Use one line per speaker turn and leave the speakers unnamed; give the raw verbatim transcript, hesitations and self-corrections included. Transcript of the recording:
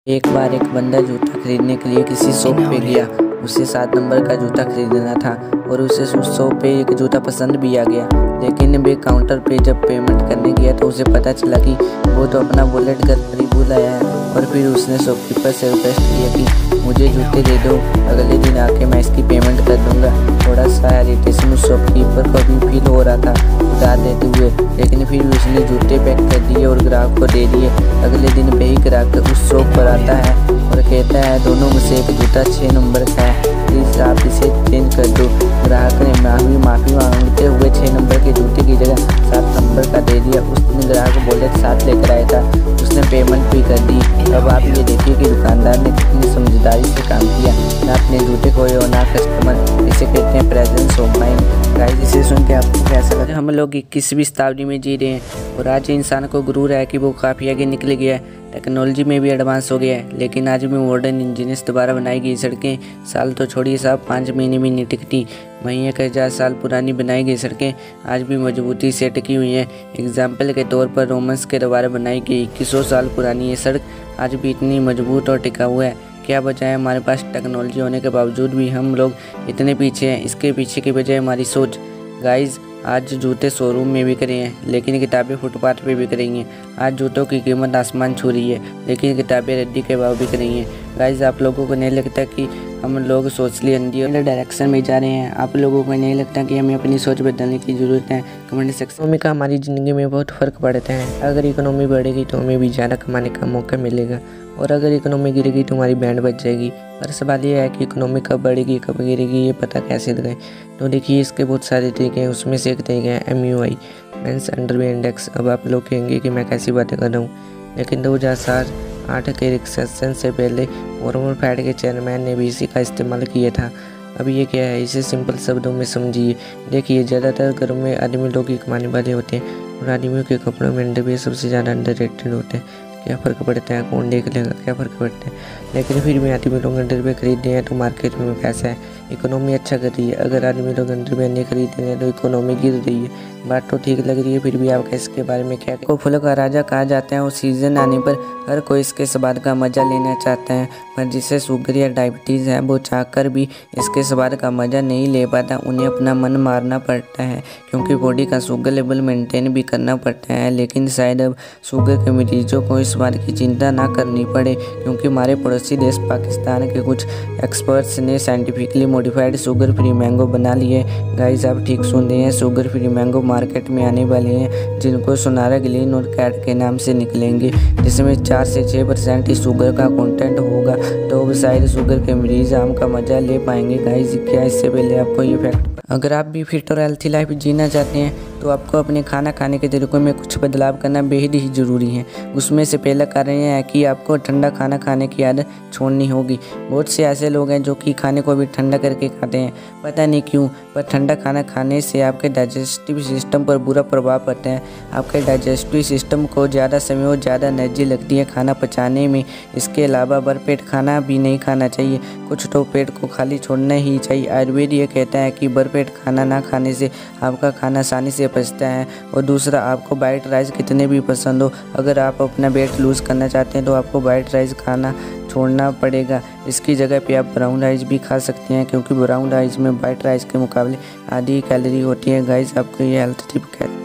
एक बार एक बंदा जूता खरीदने के लिए किसी शॉप पे गया। उसे सात नंबर का जूता खरीदना था और उसे उस शॉप पे एक जूता पसंद भी आ गया। लेकिन वे काउंटर पे जब पेमेंट करने गया तो उसे पता चला कि वो तो अपना वॉलेट घर पर ही भूल आया है। और फिर उसने शॉपकीपर से रिक्वेस्ट किया कि मुझे जूते दे दो, अगले दिन आके मैं इसकी पेमेंट कर दूंगा। थोड़ा सा इरिटेशन उस शॉपकीपर को भी फील हो रहा था उधार देते हुए, लेकिन फिर उसने जूते पैक कर दिए और ग्राहक को दे दिए। अगले दिन वही ग्राहक उस शॉप पर आता है और कहता है दोनों में से एक जूता छः नंबर का है, प्लीज़ आप इसे चेंज कर दो। ग्राहक ने माफी माफ़ी मांगते हुए छः नंबर के जूते की जगह सात नंबर का दे दिया। उसने ग्राहक बोले साथ लेकर आया था, उसने पेमेंट भी कर दी। अब आप ये देखिए कि दुकानदार ने कितनी समझदारी से काम किया, ना अपने जूते खोए और ना कस्टमर। इसे कहते हैं प्रेजेंस ऑफ माइंड। गाइस, इसे सुन के आपको कैसा लगा? हम लोग इक्कीसवीं शताब्दी में जी रहे हैं और आज इंसान को गुरूर है कि वो काफ़ी आगे निकल गया है, टेक्नोलॉजी में भी एडवांस हो गया है। लेकिन आज भी मॉडर्न इंजीनियर्स द्वारा बनाई गई सड़कें साल तो छोड़िए साहब पाँच महीने में नहीं टिकती, वहीं एक हज़ार साल पुरानी बनाई गई सड़कें आज भी मजबूती से टिकी हुई हैं। एग्जाम्पल के तौर पर रोमन्स के द्वारा बनाई गई इक्कीस सौ साल पुरानी ये सड़क आज भी इतनी मजबूत और टिका हुआ है। क्या वजह है? हमारे पास टेक्नोलॉजी होने के बावजूद भी हम लोग इतने पीछे हैं। इसके पीछे की वजह हमारी सोच। गाइज, आज जूते शोरूम में बिक रहे हैं लेकिन किताबें फुटपाथ पे बिक रही हैं। आज जूतों की कीमत आसमान छू रही है लेकिन किताबें रद्दी के भाव बिक रही हैं। गाइज, आप लोगों को नहीं लगता कि हम लोग सोशली अंधी डायरेक्शन में जा रहे हैं? आप लोगों को नहीं लगता कि हमें अपनी सोच बदलने की ज़रूरत है? कमेंट सेक्शन में का हमारी ज़िंदगी में बहुत फ़र्क पड़ता है। अगर इकोनॉमी बढ़ेगी तो हमें भी ज़्यादा कमाने का मौका मिलेगा और अगर इकोनॉमी गिरेगी तो हमारी बैंड बच जाएगी। पर सवाल ये है कि इकोनॉमी कब बढ़ेगी कब गिरेगी ये पता कैसे लगाएं? तो देखिए, इसके बहुत सारे तरीके हैं। उसमें से एक तरीका है M U I, men's underwear index. अब आप लोग कहेंगे कि मैं कैसी बातें कर रहा हूँ, लेकिन दो हज़ार सात आठ के रिसेशन से पहले वॉरेन बफेट के चेयरमैन ने भी इसी का इस्तेमाल किया था। अब ये क्या है, इसे सिंपल शब्दों में समझिए। देखिए, ज़्यादातर घरों में आदमी लोग ही कमाने वाले होते हैं और आदमियों के कपड़ों में अंडरवेयर सबसे ज़्यादा अंडररेटेड होते हैं। क्या फ़र्क पड़ता है? कौन देख लेगा, क्या फ़र्क पड़ता है? लेकिन फिर भी आदमी लोग अंडरवेयर खरीद रहे हैं तो मार्केट में पैसा है, इकोनॉमी अच्छा कर रही है। अगर आदमी लोग अंडरवेयर नहीं खरीद रहे हैं तो इकोनॉमी गिर रही है। बात तो ठीक लग रही है, फिर भी आपका इसके बारे में क्या? को फूलों का राजा कहा जाता है और सीज़न आने पर हर कोई इसके स्वाद का मज़ा लेना चाहता है, पर जिसे शुगर या डायबिटीज़ है वो चाहकर भी इसके स्वाद का मज़ा नहीं ले पाता। उन्हें अपना मन मारना पड़ता है क्योंकि बॉडी का शुगर लेवल मेंटेन भी करना पड़ता है। लेकिन शायद अब शुगर के मरीजों को इस बात की चिंता ना करनी पड़े क्योंकि हमारे पड़ोसी देश पाकिस्तान के कुछ एक्सपर्ट्स ने scientifically modified sugar free mango बना लिए। गाइस, आप ठीक सुन रहे हैं, शुगर फ्री मैंगो मार्केट में आने वाले हैं जिनको सोनारा ग्लीन और कैट के नाम से निकलेंगे, जिसमें चार से छः परसेंट ही शुगर का कंटेंट होगा। तो अब शायद शुगर के मरीज आम का मजा ले पाएंगे। गाइस, क्या इससे पहले आपको ये फैक्ट? अगर आप भी फिट और हेल्थी लाइफ जीना चाहते हैं तो आपको अपने खाना खाने के तरीक़ों में कुछ बदलाव करना बेहद ही ज़रूरी है। उसमें से पहला कारण यह है कि आपको ठंडा खाना खाने की आदत छोड़नी होगी। बहुत से ऐसे लोग हैं जो कि खाने को भी ठंडा करके खाते हैं, पता नहीं क्यों, पर ठंडा खाना खाने से आपके डाइजेस्टिव सिस्टम पर बुरा प्रभाव पड़ता है। आपके डाइजेस्टिव सिस्टम को ज़्यादा समय और ज़्यादा एनर्जी लगती है खाना पचाने में। इसके अलावा भरपेट खाना भी नहीं खाना चाहिए, कुछ तो पेट को खाली छोड़ना ही चाहिए। आयुर्वेद ये कहता है कि भरपेट खाना ना खाने से आपका खाना आसानी से पचता है। और दूसरा, आपको वाइट राइस कितने भी पसंद हो, अगर आप अपना वेट लूज़ करना चाहते हैं तो आपको वाइट राइस खाना छोड़ना पड़ेगा। इसकी जगह पे आप ब्राउन राइस भी खा सकते हैं क्योंकि ब्राउन राइस में वाइट राइस के मुकाबले आधी कैलोरी होती है। गाइस, आपको ये हेल्थ टिप